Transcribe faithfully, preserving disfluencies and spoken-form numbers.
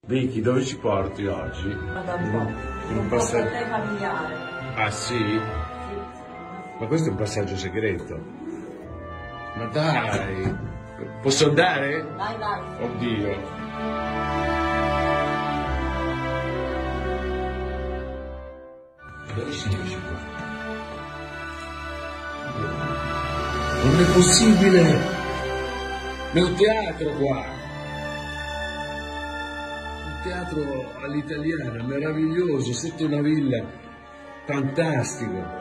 Vicky, dove ci porti oggi? Vado un po'. In un Un passaggio po' familiare. Ah sì? Sì. Ma questo è un passaggio segreto. Ma dai! Posso andare? Vai, vai. Oddio. Dove si esce qua? Non è possibile! È un teatro qua! Un teatro all'italiana, meraviglioso, sotto una villa, fantastico!